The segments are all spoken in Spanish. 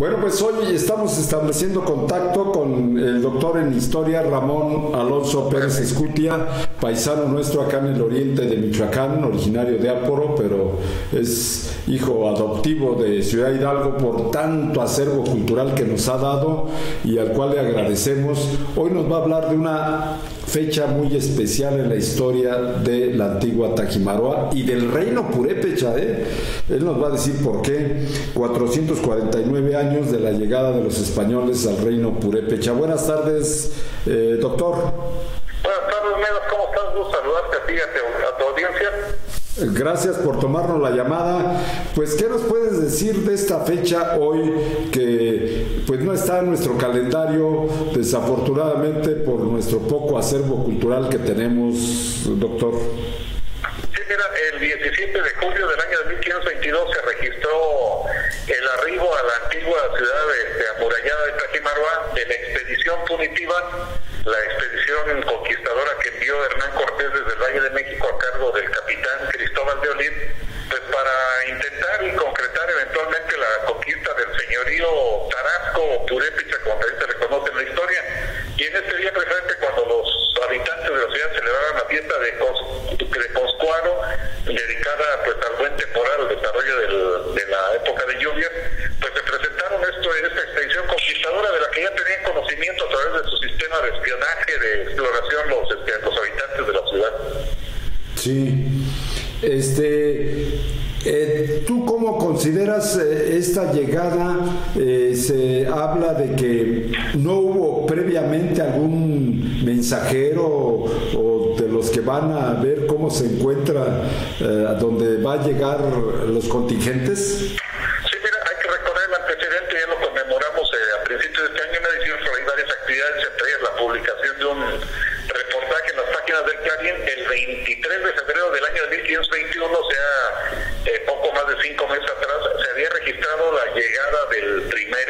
Bueno, pues hoy estamos estableciendo contacto con el doctor en historia Ramón Alonso Pérez Escutia, paisano nuestro acá en el oriente de Michoacán, originario de Áporo, pero es hijo adoptivo de Ciudad Hidalgo por tanto acervo cultural que nos ha dado y al cual le agradecemos. Hoy nos va a hablar de una fecha muy especial en la historia de la antigua Tajimaroa y del reino purépecha, Él nos va a decir por qué. 449 años de la llegada de los españoles al reino purépecha. Buenas tardes, doctor. Buenas tardes, Medas, ¿cómo estás? Gusto saludarte a ti y a tu audiencia. Gracias por tomarnos la llamada. Pues, ¿qué nos puedes decir de esta fecha hoy que pues no está en nuestro calendario, desafortunadamente por nuestro poco acervo cultural que tenemos, doctor? Sí, mira, el 17 de julio del año de 1522 se registró el arribo a la antigua ciudad amurallada de Tajimaroa de la expedición punitiva, la expedición conquistadora que envió Hernán Cortés desde el Valle de México a cargo del capitán Cristóbal de Olid, pues para intentar y concretar eventualmente la conquista del señorío Tarasco o Purépecha, como también se le conoce en la historia. Y en este día, precisamente, cuando los habitantes de la ciudad celebraron la fiesta de Coscuaro, dedicada pues al buen temporal, al desarrollo de la época de lluvias, pues se presentaron esta expedición conquistadora de la que ya tenían conocimiento a través de su sistema de espionaje, de exploración los habitantes de la ciudad. Sí. ¿Tú cómo consideras esta llegada? Se habla de que no hubo previamente algún mensajero o de los que van a ver cómo se encuentra a dónde va a llegar los contingentes. Sí, mira, hay que recordar el antecedente, ya lo conmemoramos a principios de este año. Me hicieron por ahí varias actividades, entre ellas la publicación de un reportaje en las páginas del Clarín el 23 de febrero del año de 1521, o sea, poco más de 5 meses atrás, se había registrado la llegada del primer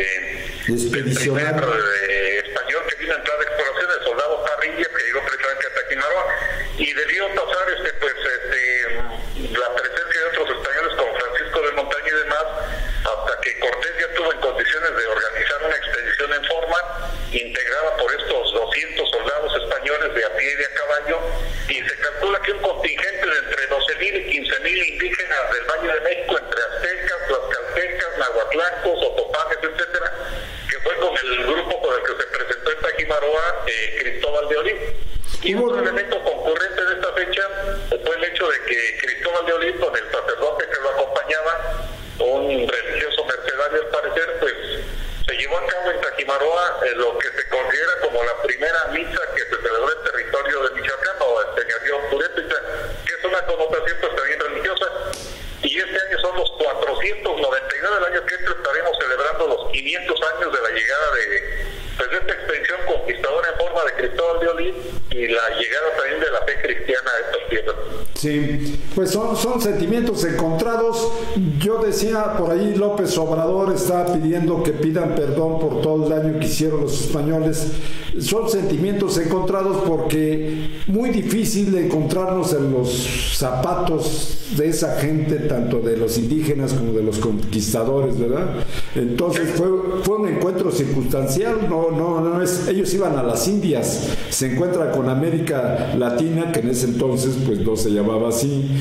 español que vino a entrar de exploración, el soldado Parrilla, que llegó precisamente a Tajimaroa, y debió pasar la presencia de otros españoles como Francisco de Montaña y demás, hasta que Cortés ya estuvo en condiciones de organizar una expedición en forma, integrada por estos 200 soldados españoles de a pie y de a caballo, y se calcula que un contingente de entre 12,000 y 15,000 indígenas del Valle de México, entre aztecas, tlaxcaltecas, nahuatlacos, otopanes, etcétera, que fue con el grupo con el que se presentó en Tajimaroa Cristóbal de Olid. Y un elemento concurrente de esta fecha fue el hecho de que Cristóbal de Olid, con el sacerdote que lo acompañaba, un religioso mercedario al parecer, pues se llevó a cabo en Tajimaroa lo que se considera como la primera misa que se celebró en territorio de Michoacán o el señorío purépecha, que es una connotación pues también religiosa. Y este año son los 499, el año que entra estaremos celebrando los 500 años de la llegada de esta expedición conquistadora en forma de Cristóbal de Olid y la llegada también de la fe cristiana a estas tierras. Sí, pues son sentimientos encontrados. Yo decía por ahí, López Obrador está pidiendo que pidan perdón por todo el daño que hicieron los españoles. Son sentimientos encontrados porque muy difícil encontrarnos en los zapatos de esa gente, tanto de los indígenas como de los conquistadores, ¿verdad? Entonces fue un encuentro circunstancial, no es, ellos iban a las Indias, se encuentran con América Latina, que en ese entonces pues no se llamaba así.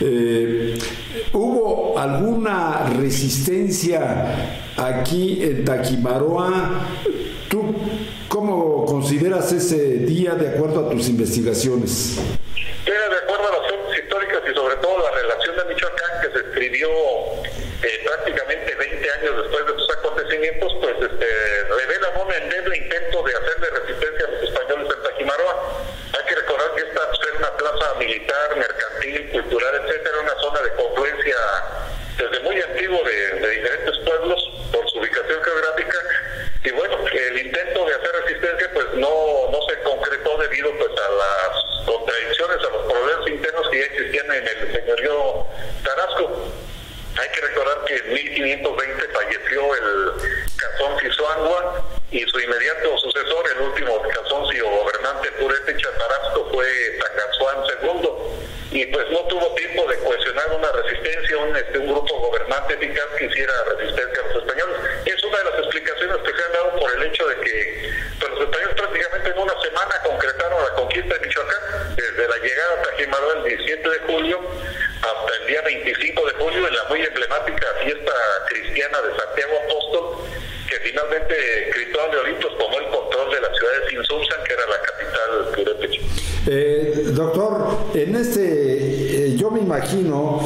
¿Hubo alguna resistencia aquí en Tajimaroa? ¿Tú cómo consideras ese día de acuerdo a tus investigaciones? De acuerdo a las fuentes históricas y sobre todo la relación de Michoacán, que se escribió prácticamente 20 años después de estos acontecimientos, pues revelan un endeble intento de hacerle resistencia a los españoles en Tajimaroa. Hay que recordar que esta era una plaza militar, mercantil, cultural, etcétera, una zona de confluencia desde muy antiguo de diferentes pueblos por su ubicación geográfica. Y bueno, el intento de hacer resistencia pues no se concretó debido pues a las contradicciones, a los problemas internos que ya existían en el señorío Tarasco. Hay que recordar que en 1520 falleció el Cazonci Zuangua y su inmediato sucesor, el último Cazonci o gobernante purépecha Tarasco, fue Tangazuán II. Y pues no tuvo tiempo de cohesionar una resistencia, un grupo gobernante eficaz que hiciera resistencia a los españoles. Es una julio en la muy emblemática fiesta cristiana de Santiago Apóstol, que finalmente Cristóbal de Olintos tomó el control de la ciudad de Tzintzuntzan, que era la capital purépecha. Doctor, yo me imagino,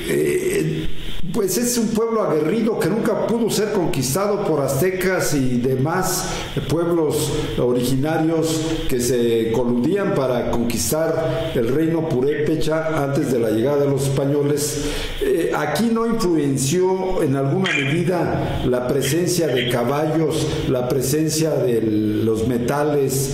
pues es un pueblo aguerrido que nunca pudo ser conquistado por aztecas y demás pueblos originarios que se coludían para conquistar el reino purépecha antes de la llegada de los españoles. ¿Aquí no influenció en alguna medida la presencia de caballos, la presencia de los metales,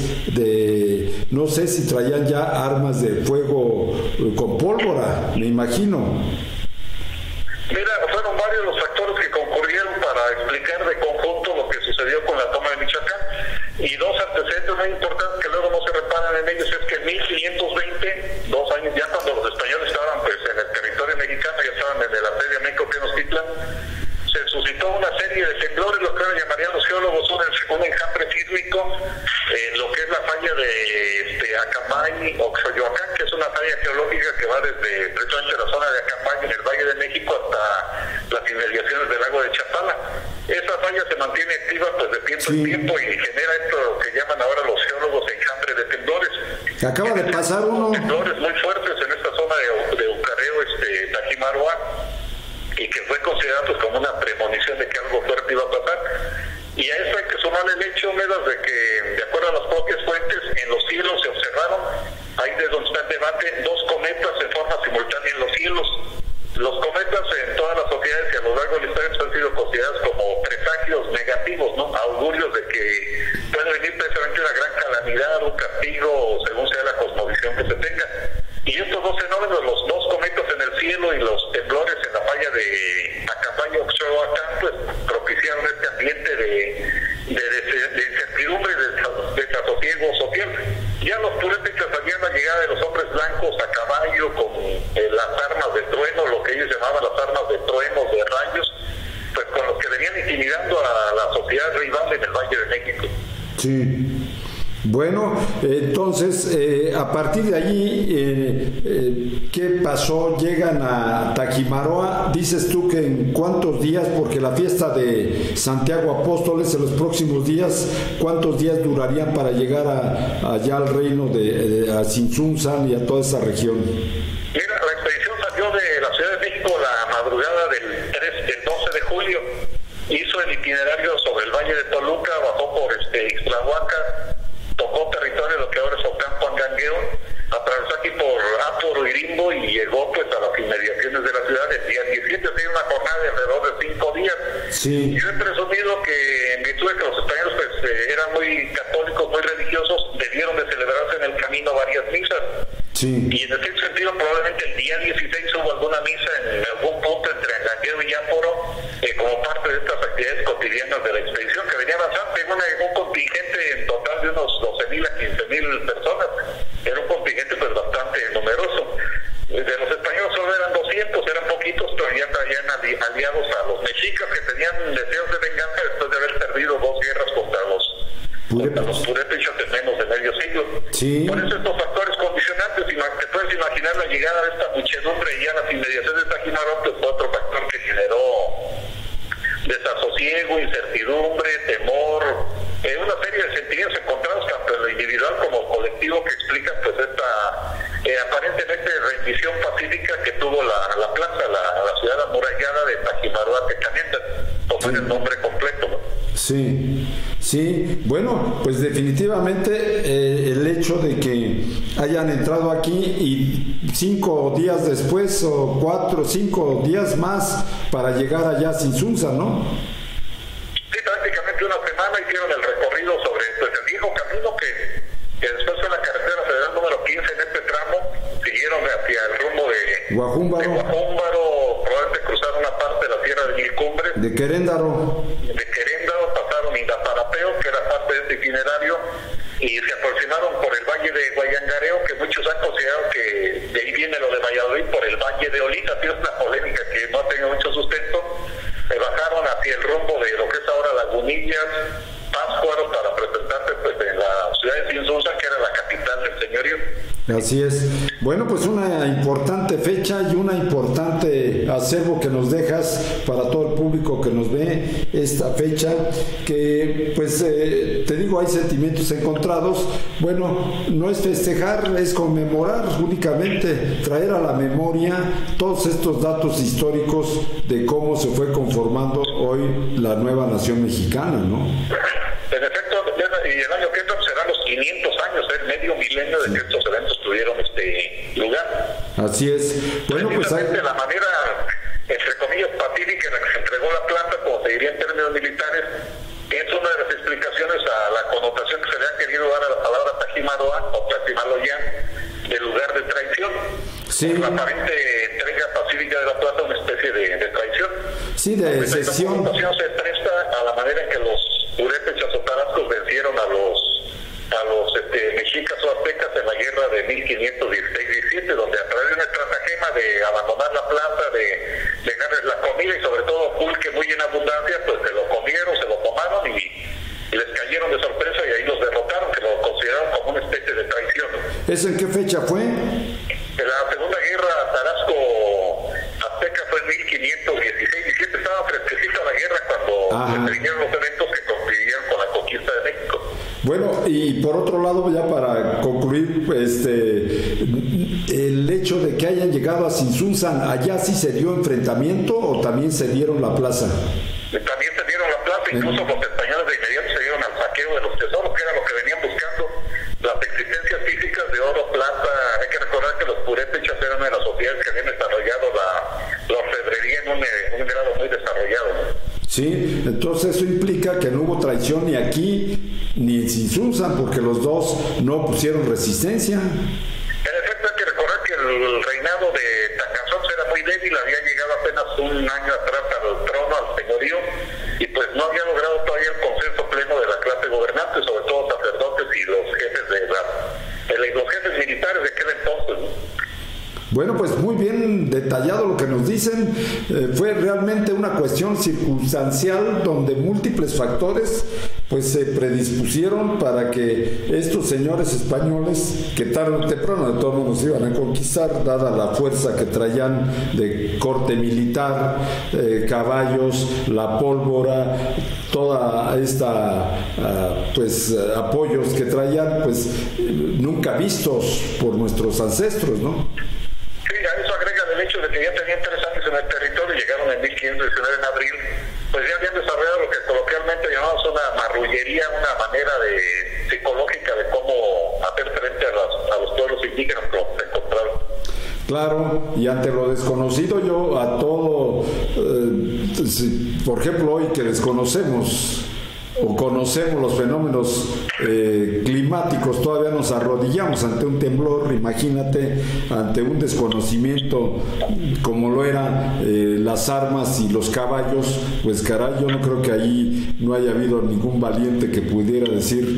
no sé si traían ya armas de fuego con pólvora, me imagino? Mira, fueron varios los factores que concurrieron para explicar de conjunto lo que sucedió con la toma de Michoacán, y dos antecedentes muy importantes que luego no se reparan en ellos es que en 1520, 2 años ya cuando los españoles estaban pues en el territorio mexicano, ya estaban en el asedio a México Tenochtitlan, se suscitó una serie de temblores, lo que ahora llamarían los geólogos un enjambre sísmico, lo que es la falla de Acambay o Xoyoacán, que es una falla geológica que va desde precisamente la zona de Acambay en el Valle de México hasta las inmediaciones del lago de Chapala. Esa falla se mantiene activa pues de tiempo en tiempo y genera esto que llaman ahora los geólogos enjambre de temblores. Acaba de pasar uno. Temblores muy fuertes en esta zona de Ucareo, Tajimaroa, y que fue considerado pues como una premonición de que algo fuerte iba a pasar. Y a eso hay que sumarle el hecho, Medas, de que, de acuerdo a las propias fuentes, en los cielos se observaron, ahí de donde está el debate, 2 cometas en forma simultánea en los cielos. Los cometas en todas las sociedades y a lo largo de la historia han sido considerados como presagios negativos, ¿no? Augurios de que puede venir precisamente una gran calamidad, un castigo, según sea la cosmovisión que se tenga. Y estos 2 fenómenos, los 2 cometas en el cielo y los temblores en la falla de Acambay o Xoyoacán, pues propiciaron este ambiente de incertidumbre y de desasosiego social. Ya los purépechas sabían la llegada de los hombres blancos a caballo con las armas de trueno, lo que ellos llamaban las armas de truenos, de rayos, pues con los que venían intimidando a la sociedad rival en el Valle de México. Sí. Bueno, entonces, a partir de allí, ¿qué pasó? Llegan a Tajimaroa, dices tú que en cuántos días, porque la fiesta de Santiago Apóstoles en los próximos días, ¿cuántos días durarían para llegar allá al reino a Tzintzuntzan y a toda esa región? Mira, la expedición salió de la Ciudad de México la madrugada del 12 de julio, hizo el itinerario sobre el Valle de Toluca, bajó por Ixtlahuaca, tocó territorio lo que ahora es Ocampo, Angangueo, atravesó aquí por Áporo y Rimbo y llegó pues a las inmediaciones de la ciudad el día 17, tiene una jornada de alrededor de 5 días. Sí. Yo he presumido que en virtud de que los españoles pues eran muy católicos, muy religiosos, debieron de celebrarse en el camino varias misas. Sí. Y en ese sentido probablemente el día 16 hubo alguna misa en algún punto entre Angangueo y Áporo, como parte de estas actividades cotidianas de la expedición que venía avanzando en un contingente en total de unos 12,000 a 15,000 personas. Era un contingente pues bastante numeroso. De los españoles solo eran 200, eran poquitos, pero ya traían aliados a los mexicas que tenían deseos de venganza después de haber perdido 2 guerras contra los purépechas en menos de medio siglo. Sí. Por eso estos factores condicionantes, te puedes imaginar la llegada de esta muchedumbre y ya las inmediaciones de Tajimaroa, pues fue otro factor que generó desasosiego, incertidumbre, temor, una serie de sentimientos encontrados tanto en lo individual como colectivo que explican pues esta aparentemente rendición pacífica que tuvo la plaza, la ciudad amurallada de Tajimaroa Tecamenta, por ser el nombre completo, ¿no? Sí, sí, bueno, pues definitivamente el hecho de que hayan entrado aquí y 5 días después o 4 o 5 días más para llegar allá a Tzintzuntzan, ¿no? Sí, prácticamente una semana hicieron el recorrido sobre pues, el viejo camino que después fue la carretera federal número 15 en este tramo, siguieron hacia el rumbo de Guajúmbaro, probablemente cruzaron una parte de la Sierra de Mil Cumbres, de Queréndaro, pasaron Indaparapeo, que era parte de este itinerario, y se aproximaron por el Valle de Guayangareo, que muchos han considerado que de ahí viene lo de Valladolid, por el Valle de Olita. Es una polémica que no ha tenido mucho sustento. Bajaron hacia el rumbo de lo que es ahora Lagunillas, Pátzcuaro, para presentarse pues en la ciudad de Tzintzuntzan, que era la capital del señorío. Así es. Bueno, pues una importante fecha y una importante acervo que nos dejas para todo el público que nos ve esta fecha, que pues te digo, hay sentimientos encontrados. Bueno, no es festejar, es conmemorar únicamente, traer a la memoria todos estos datos históricos de cómo se fue conformando hoy la nueva nación mexicana, ¿no? En efecto, y el año que entra serán los 500 años, el medio milenio de que estos eventos tuvieron lugar. Así es. Bueno, pues hay... la manera, entre comillas, patídica en la que se entregó la plaza, como se diría en términos militares, es una de las explicaciones a la connotación que se le ha querido dar a la palabra Tajimaroa o Tatimaloyán, del lugar de traición. Sí. La aparente entrega pacífica de la plaza, una especie de traición. Sí, de secesión. La connotación se presta a la manera en que los purépechas o tarascos vencieron a los mexicas o aztecas en la guerra de 1516-17, donde a través de una estratagema de abandonar la plaza, de dejarles la comida y sobre todo pulque muy en abundancia, pues se lo comieron, se lo tomaron y les cayeron de sorpresa y ahí los derrotaron, que lo consideraron como una especie de traición. ¿Eso en qué fecha fue? La segunda guerra tarasco-azteca fue en 1516-17, estaba fresquecita la guerra cuando se vinieron los eventos que coincidieron con la conquista de México. Bueno, y por otro lado, ya para concluir, el hecho de que hayan llegado a Tzintzuntzan, ¿allá sí se dio enfrentamiento o también se dieron la plaza? También se dieron la plaza, incluso los españoles de inmediato se dieron al saqueo de los tesoros, que era lo que venían buscando, las existencias físicas de oro, plata. Hay que recordar que los purépechas eran una de las sociedades que habían desarrollado la orfebrería en un grado muy desarrollado, ¿no? Sí, entonces eso implica que no hubo traición ni aquí ni en Tzintzuntzan, porque los dos no pusieron resistencia. En efecto, hay que recordar que el reinado de Tacanzonte era muy débil, había llegado apenas un año atrás al trono, al señorío, y pues no había logrado todavía el consenso pleno de la clase gobernante, sobre todo sacerdotes y los jefes los jefes militares de aquel entonces, ¿no? Bueno, pues muy bien detallado lo que nos dicen. Fue realmente una cuestión circunstancial donde múltiples factores pues se predispusieron para que estos señores españoles, que tarde o temprano de todos modos iban a conquistar, dada la fuerza que traían de corte militar, caballos, la pólvora, toda esta apoyos que traían, pues nunca vistos por nuestros ancestros, ¿no? Sí, a eso agrega el hecho de que ya tenían 3 años en el territorio, llegaron en 1519 en abril, pues ya habían desarrollado lo que coloquialmente llamamos una marrullería, una manera psicológica de cómo hacer frente a los pueblos indígenas que se encontraron. Claro, y ante lo desconocido, yo a todo, por ejemplo, hoy que desconocemos o conocemos los fenómenos climáticos, todavía nos arrodillamos ante un temblor, imagínate, ante un desconocimiento como lo eran las armas y los caballos. Pues caray, yo no creo que ahí no haya habido ningún valiente que pudiera decir,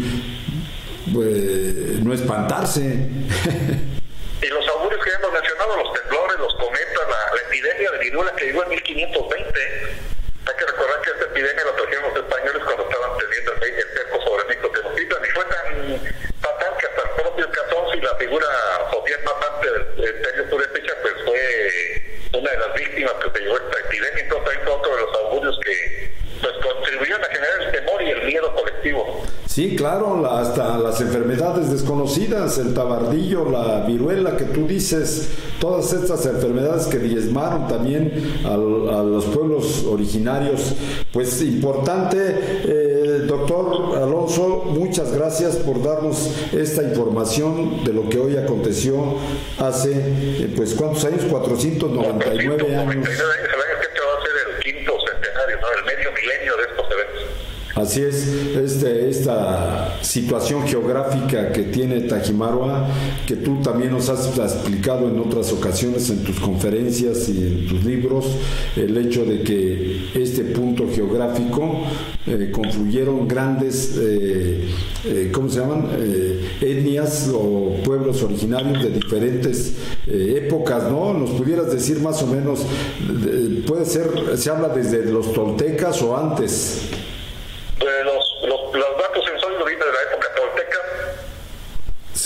no espantarse. Y los augurios que ya hemos mencionado, los temblores, los cometas, la epidemia de viruela que llegó en 1520, hay que recordar que esta epidemia la trajeron los españoles cuando estaban teniendo el cerco sobre México Tenochtitlan, y fue tan fatal que hasta el propio Cazón, y la figura social más amplia del imperio purépecha, pues fue una de las víctimas que se llevó esta epidemia. Entonces ahí fue otro de los augurios que pues contribuyeron a generar el temor y el miedo colectivo. Sí, claro, hasta las enfermedades desconocidas, el tabardillo, la viruela que tú dices, todas estas enfermedades que diezmaron también a los pueblos originarios. Pues importante, doctor Alonso, muchas gracias por darnos esta información de lo que hoy aconteció hace, pues, ¿cuántos años? 499 años. El año que va a ser el quinto centenario, ¿no? El medio milenio de estos eventos. Así es, esta situación geográfica que tiene Tajimaroa, que tú también nos has explicado en otras ocasiones en tus conferencias y en tus libros, el hecho de que este punto geográfico confluyeron grandes, ¿cómo se llaman? Etnias o pueblos originarios de diferentes épocas, ¿no? ¿Nos pudieras decir más o menos, puede ser, se habla desde los toltecas o antes? Los datos en sólido vienen de la época tolteca. Sí.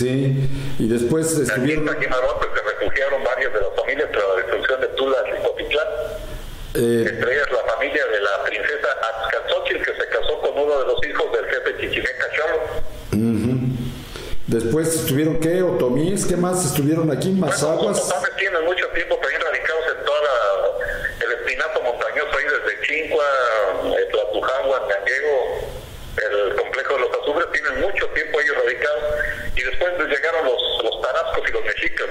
Sí, y después estuvieron... Aquí en Taquimaroa pues, se refugiaron varias de las familias tras la destrucción de Tula y Cotitlán. Entre ellas la familia de la princesa Azcatzóchil, que se casó con uno de los hijos del jefe Chichimeca Cholo. Después estuvieron, ¿qué? Otomíes, ¿qué más estuvieron aquí? Mazaguas. Los otomíes tienen mucho tiempo también radicados en todo el espinazo montañoso ahí desde Chincua, Tlatujagua, Tanguego, el complejo de los Azufres, tienen mucho tiempo ellos radicados. Y después llegaron los tarascos y los mexicas.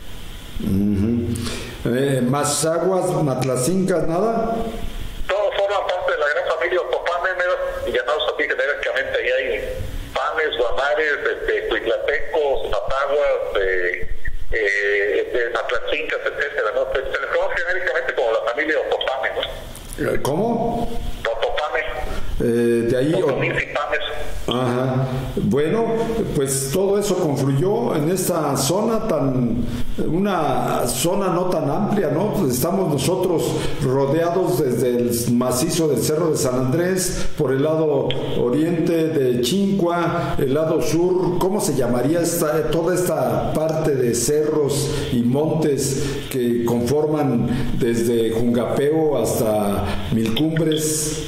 Mazaguas, Matlacincas, ¿nada? Todos forman parte de la gran familia Otopame, llamados así genéricamente. Ahí hay Pames, Guamares, Cuitlapecos, Mazaguas, Matlacincas, etcétera, ¿no? Se les conoce genéricamente como la familia Otopame, ¿no? ¿Cómo? Otopame. De ahí... Otomís y Pames. Ajá. Bueno, pues todo eso confluyó en esta zona una zona no tan amplia, ¿no? Pues estamos nosotros rodeados desde el macizo del Cerro de San Andrés, por el lado oriente de Chincua, el lado sur, ¿cómo se llamaría toda esta parte de cerros y montes que conforman desde Jungapeo hasta Milcumbres?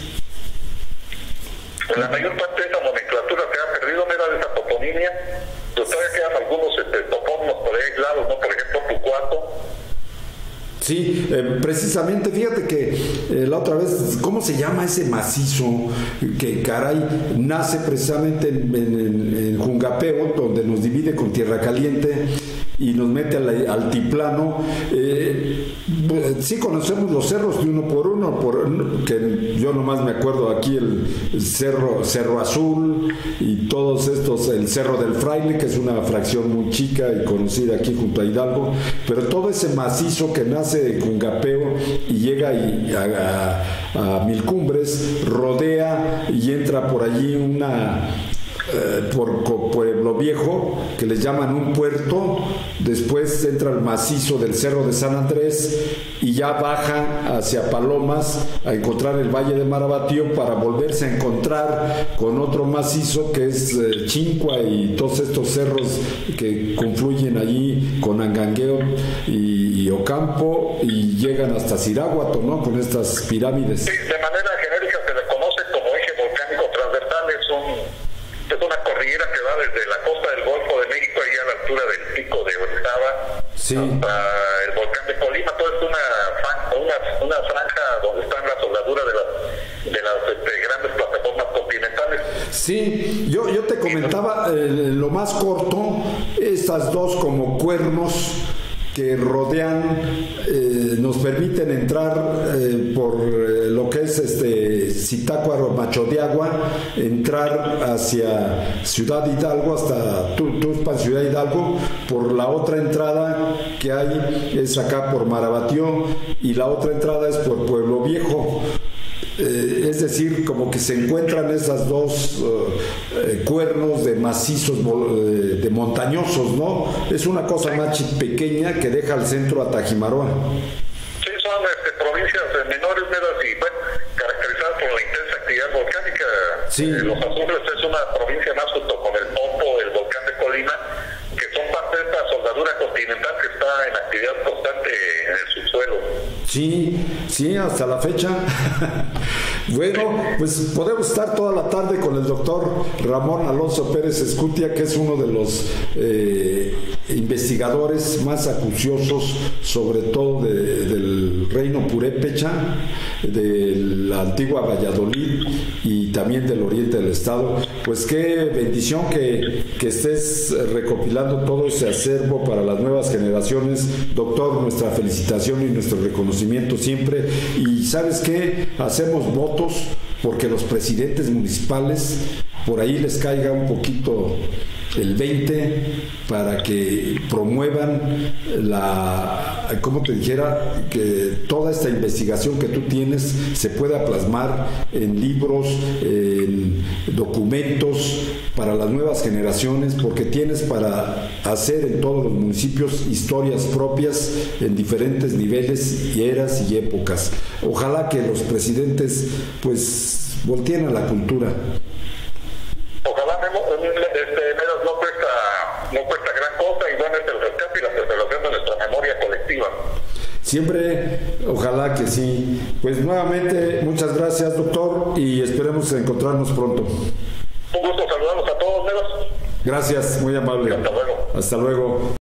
La mayor parte de esa nomenclatura se ha perdido, de esa toponimia. Todavía quedan algunos topónimos por ahí aislados, ¿no? Por ejemplo, Pucuato. Sí, precisamente, fíjate que la otra vez, ¿cómo se llama ese macizo que, caray, nace precisamente en Jungapeo, donde nos divide con Tierra Caliente y nos mete al altiplano? Sí conocemos los cerros de uno por uno, que yo nomás me acuerdo aquí el Cerro Azul y todos estos, el Cerro del Fraile, que es una fracción muy chica y conocida aquí junto a Hidalgo, pero todo ese macizo que nace de Jungapeo y llega a Milcumbres, rodea y entra por allí por Pueblo Viejo, que les llaman un puerto. Después entra el macizo del Cerro de San Andrés y ya baja hacia Palomas a encontrar el Valle de Marabatío, para volverse a encontrar con otro macizo que es Chincua y todos estos cerros que confluyen allí con Angangueo y Ocampo y llegan hasta Ciráguato, ¿no? Con estas pirámides. Sí, de manera genérica se le conoce como eje volcánico transversal. Es una cordillera que va desde la costa del Golfo de México, ahí a la altura del pico de Orizaba, sí, hasta el volcán de Colima. Todo es una franja donde están las soldaduras de las grandes plataformas continentales. Sí, yo te comentaba lo más corto, estas dos como cuernos que rodean, nos permiten entrar por lo que es Zitácuaro, Macho de Agua, entrar hacia Ciudad Hidalgo, hasta Tuxpan, Ciudad Hidalgo. Por la otra entrada que hay es acá por Marabatío, y la otra entrada es por Pueblo Viejo. Es decir, como que se encuentran esas dos cuernos de macizos, de montañosos, ¿no? Es una cosa más pequeña que deja al centro a Tajimaroa. Sí, son provincias menores, y bueno, caracterizadas por la intensa actividad volcánica. Sí. Los Azufres es una provincia más, junto con el Popo, el volcán de Colima, que son parte de esta soldadura continental que está en actividad constante en el subsuelo. Sí, hasta la fecha. Bueno, pues podemos estar toda la tarde con el doctor Ramón Alonso Pérez Escutia, que es uno de los investigadores más acuciosos, sobre todo del reino purépecha, de la antigua Valladolid y también del oriente del estado. Pues qué bendición que estés recopilando todo ese acervo para las nuevas generaciones. Doctor, nuestra felicitación y nuestro reconocimiento siempre. Y ¿sabes qué? Hacemos votos porque los presidentes municipales por ahí les caiga un poquito el 20 para que promuevan como te dijera, que toda esta investigación que tú tienes se pueda plasmar en libros, en documentos para las nuevas generaciones, porque tienes para hacer en todos los municipios historias propias en diferentes niveles y eras y épocas. Ojalá que los presidentes pues volteen a la cultura. Ojalá, menos no cuesta gran cosa, y bueno, es el rescate y la preservación de nuestra memoria colectiva. Siempre, ojalá que sí. Pues nuevamente, muchas gracias, doctor, y esperemos encontrarnos pronto. Un gusto saludarlos a todos, Meros. Gracias, muy amable. Hasta luego. Hasta luego.